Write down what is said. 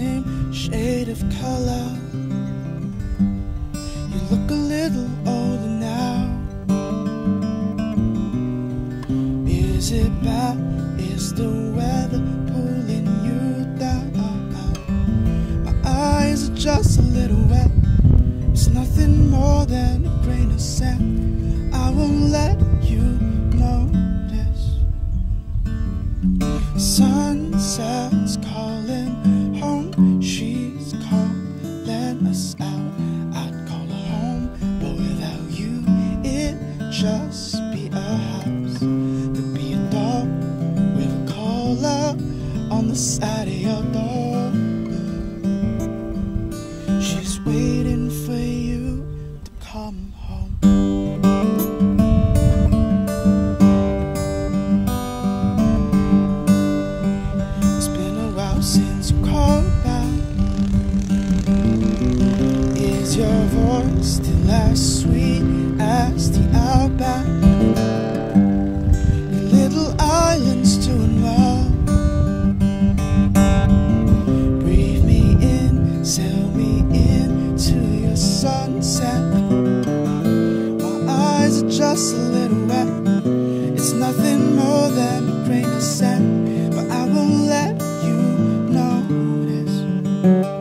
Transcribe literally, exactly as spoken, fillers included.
same shade of color. You look a little older now. Is it bad? Is the weather pulling you down? My eyes are just a little wet. It's nothing more than a grain of sand. I won't let you know this. Sunset's calling home. She's calling us out. I'd call her home, but without you it'd just be a house. There'd be a dog with a collar on the side of your door. She's waiting for you to come home. It's been a while since you called back. Is your voice still as sweet as the outback? Your little island's doing well. Breathe me in, sail me into your sunset. My eyes are just a little wet. It's nothing more than a grain of sand, but I won't let you know this.